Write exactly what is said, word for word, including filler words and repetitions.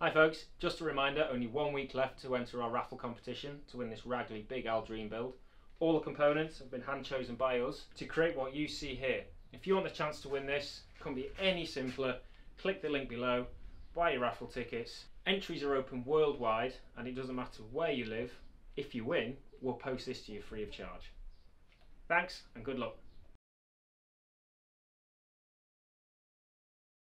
Hi folks, just a reminder, only one week left to enter our raffle competition to win this Ragley Big Aldrine build. All the components have been hand chosen by us to create what you see here. If you want the chance to win this, it couldn't be any simpler. Click the link below, buy your raffle tickets. Entries are open worldwide and it doesn't matter where you live. If you win, we'll post this to you free of charge. Thanks and good luck.